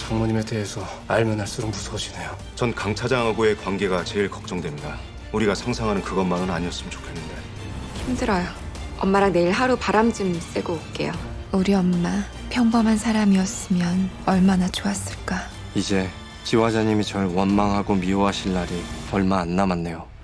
장모님에 대해서 알면 알수록 무서워지네요. 전 강 차장하고의 관계가 제일 걱정됩니다. 우리가 상상하는 그것만은 아니었으면 좋겠는데. 힘들어요. 엄마랑 내일 하루 바람 좀 쐬고 올게요. 우리 엄마 평범한 사람이었으면 얼마나 좋았을까. 이제 지화자님이 절 원망하고 미워하실 날이 얼마 안 남았네요.